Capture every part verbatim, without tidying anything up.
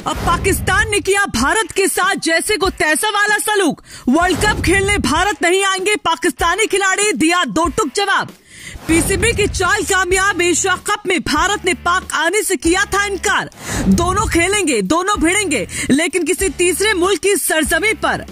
अब पाकिस्तान ने किया भारत के साथ जैसे को तैसा वाला सलूक। वर्ल्ड कप खेलने भारत नहीं आएंगे पाकिस्तानी खिलाड़ी, दिया दो टुक जवाब। पीसीबी की चाल कामयाब, एशिया कप में भारत ने पाक आने से किया था इनकार। दोनों खेलेंगे, दोनों भिड़ेंगे, लेकिन किसी तीसरे मुल्क की सरजमी पर।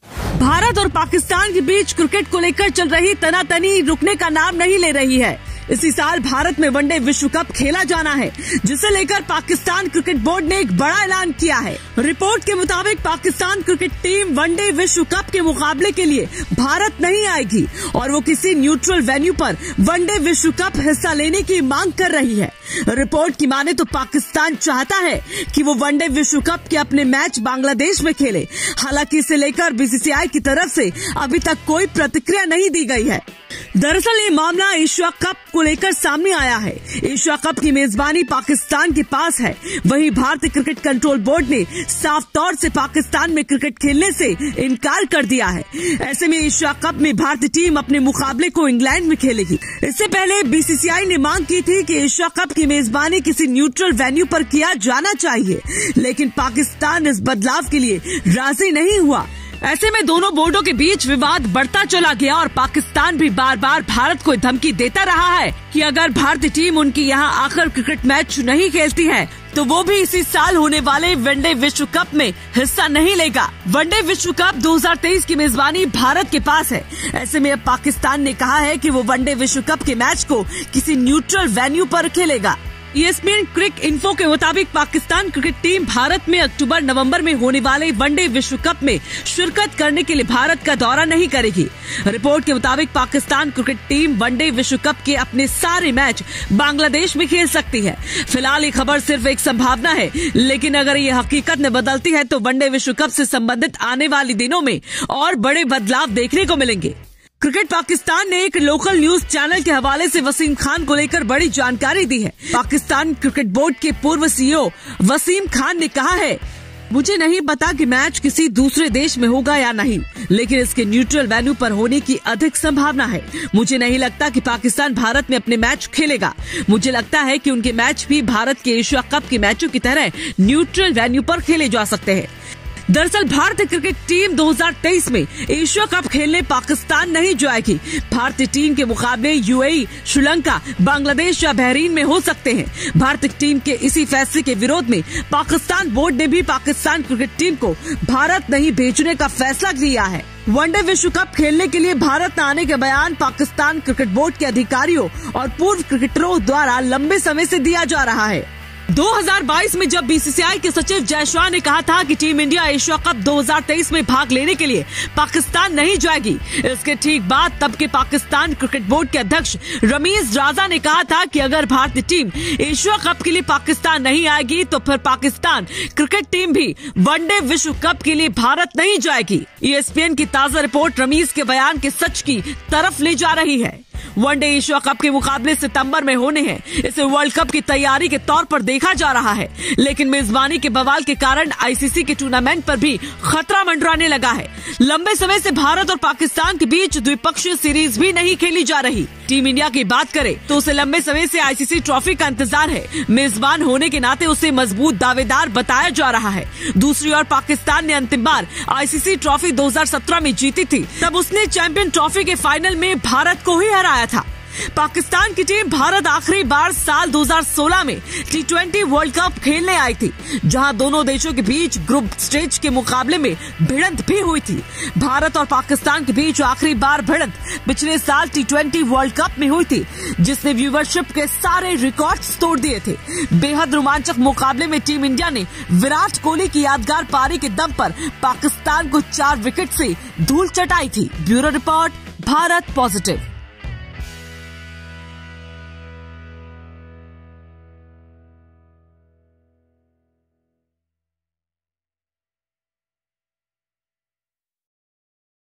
भारत और पाकिस्तान के बीच क्रिकेट को लेकर चल रही तनातनी रुकने का नाम नहीं ले रही है। इसी साल भारत में वनडे विश्व कप खेला जाना है, जिसे लेकर पाकिस्तान क्रिकेट बोर्ड ने एक बड़ा ऐलान किया है। रिपोर्ट के मुताबिक पाकिस्तान क्रिकेट टीम वनडे विश्व कप के मुकाबले के लिए भारत नहीं आएगी और वो किसी न्यूट्रल वेन्यू पर वनडे विश्व कप हिस्सा लेने की मांग कर रही है। रिपोर्ट की माने तो पाकिस्तान चाहता है कि वो वनडे विश्व कप के अपने मैच बांग्लादेश में खेले। हालांकि इसे लेकर बीसीसीआई की तरफ से अभी तक कोई प्रतिक्रिया नहीं दी गई है। दरअसल ये मामला एशिया कप को लेकर सामने आया है। एशिया कप की मेजबानी पाकिस्तान के पास है। वहीं भारतीय क्रिकेट कंट्रोल बोर्ड ने साफ तौर से पाकिस्तान में क्रिकेट खेलने से इनकार कर दिया है। ऐसे में एशिया कप में भारतीय टीम अपने मुकाबले को इंग्लैंड में खेलेगी। इससे पहले बीसीसीआई ने मांग की थी कि एशिया कप की मेजबानी किसी न्यूट्रल वेन्यू पर किया जाना चाहिए, लेकिन पाकिस्तान इस बदलाव के लिए राजी नहीं हुआ। ऐसे में दोनों बोर्डों के बीच विवाद बढ़ता चला गया और पाकिस्तान भी बार बार भारत को धमकी देता रहा है कि अगर भारतीय टीम उनकी यहां आकर क्रिकेट मैच नहीं खेलती है तो वो भी इसी साल होने वाले वनडे विश्व कप में हिस्सा नहीं लेगा। वनडे विश्व कप दो हज़ार तेईस की मेजबानी भारत के पास है। ऐसे में अब पाकिस्तान ने कहा है कि वो वनडे विश्व कप के मैच को किसी न्यूट्रल वेन्यू पर खेलेगा। ईएसपीएन क्रिक इन्फो के मुताबिक पाकिस्तान क्रिकेट टीम भारत में अक्टूबर नवंबर में होने वाले वनडे विश्व कप में शिरकत करने के लिए भारत का दौरा नहीं करेगी। रिपोर्ट के मुताबिक पाकिस्तान क्रिकेट टीम वनडे विश्व कप के अपने सारे मैच बांग्लादेश में खेल सकती है। फिलहाल ये खबर सिर्फ एक संभावना है, लेकिन अगर ये हकीकत में बदलती है तो वनडे विश्व कप से संबंधित आने वाले दिनों में और बड़े बदलाव देखने को मिलेंगे। क्रिकेट पाकिस्तान ने एक लोकल न्यूज चैनल के हवाले से वसीम खान को लेकर बड़ी जानकारी दी है। पाकिस्तान क्रिकेट बोर्ड के पूर्व सीईओ वसीम खान ने कहा है, मुझे नहीं पता कि मैच किसी दूसरे देश में होगा या नहीं, लेकिन इसके न्यूट्रल वेन्यू पर होने की अधिक संभावना है। मुझे नहीं लगता कि पाकिस्तान भारत में अपने मैच खेलेगा। मुझे लगता है कि उनके मैच भी भारत के एशिया कप के मैचों की तरह न्यूट्रल वेन्यू पर खेले जा सकते हैं। दरअसल भारतीय क्रिकेट टीम दो हज़ार तेईस में एशिया कप खेलने पाकिस्तान नहीं जाएगी। भारतीय टीम के मुकाबले यूएई, श्रीलंका, बांग्लादेश या बहरीन में हो सकते हैं। भारतीय टीम के इसी फैसले के विरोध में पाकिस्तान बोर्ड ने भी पाकिस्तान क्रिकेट टीम को भारत नहीं भेजने का फैसला लिया है। वनडे विश्व कप खेलने के लिए भारत न आने का बयान पाकिस्तान क्रिकेट बोर्ड के अधिकारियों और पूर्व क्रिकेटरों द्वारा लंबे समय से दिया जा रहा है। दो हज़ार बाईस में जब बीसीसीआई के सचिव जय शाह ने कहा था कि टीम इंडिया एशिया कप दो हज़ार तेईस में भाग लेने के लिए पाकिस्तान नहीं जाएगी, इसके ठीक बाद तब के पाकिस्तान क्रिकेट बोर्ड के अध्यक्ष रमीज राजा ने कहा था कि अगर भारतीय टीम एशिया कप के लिए पाकिस्तान नहीं आएगी तो फिर पाकिस्तान क्रिकेट टीम भी वनडे विश्व कप के लिए भारत नहीं जाएगी। ईएसपीएन की ताजा रिपोर्ट रमीज के बयान के सच की तरफ ले जा रही है। वनडे एशिया कप के मुकाबले सितंबर में होने हैं। इसे वर्ल्ड कप की तैयारी के तौर पर देखा जा रहा है, लेकिन मेजबानी के बवाल के कारण आईसीसी के टूर्नामेंट पर भी खतरा मंडराने लगा है। लंबे समय से भारत और पाकिस्तान के बीच द्विपक्षीय सीरीज भी नहीं खेली जा रही। टीम इंडिया की बात करें तो उसे लंबे समय से आईसीसी ट्रॉफी का इंतजार है। मेजबान होने के नाते उसे मजबूत दावेदार बताया जा रहा है। दूसरी ओर पाकिस्तान ने अंतिम बार आईसीसी ट्रॉफी दो हज़ार सत्रह में जीती थी, तब उसने चैंपियन ट्रॉफी के फाइनल में भारत को ही हराया था। पाकिस्तान की टीम भारत आखिरी बार साल दो हज़ार सोलह में टी ट्वेंटी वर्ल्ड कप खेलने आई थी, जहां दोनों देशों के बीच ग्रुप स्टेज के मुकाबले में भिड़ंत भी हुई थी। भारत और पाकिस्तान के बीच आखिरी बार भिड़ंत पिछले साल टी ट्वेंटी वर्ल्ड कप में हुई थी, जिसने व्यूवरशिप के सारे रिकॉर्ड्स तोड़ दिए थे। बेहद रोमांचक मुकाबले में टीम इंडिया ने विराट कोहली की यादगार पारी के दम पर पाकिस्तान को चार विकेट से धूल चटाई थी। Bureau report, Bharat positive.